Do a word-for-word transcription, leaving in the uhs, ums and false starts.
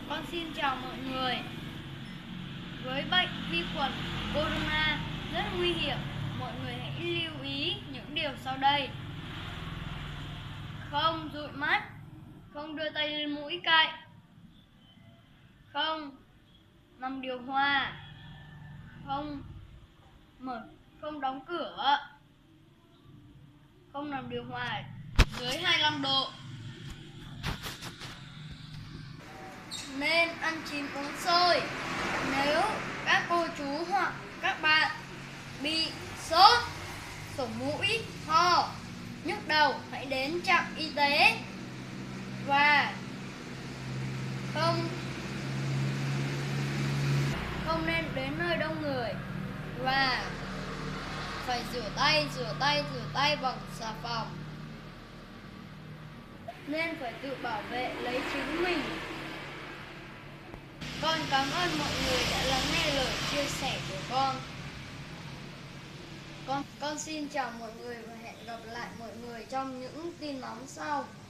Con xin chào mọi người. Với bệnh vi khuẩn corona rất nguy hiểm, mọi người hãy lưu ý những điều sau đây. Không dụi mắt, không đưa tay lên mũi cạnh, không nằm điều hòa, không mở không đóng cửa, không nằm điều hòa dưới hai mươi lăm độ. Nên ăn chín uống sôi. Nếu các cô chú hoặc các bạn bị sốt, sổ mũi, ho, nhức đầu, hãy đến trạm y tế và không không nên đến nơi đông người, và phải rửa tay, rửa tay, rửa tay bằng xà phòng. Nên phải tự bảo vệ lấy chính mình. Con cảm ơn mọi người đã lắng nghe lời chia sẻ của con. Con con xin chào mọi người và hẹn gặp lại mọi người trong những tin nóng sau.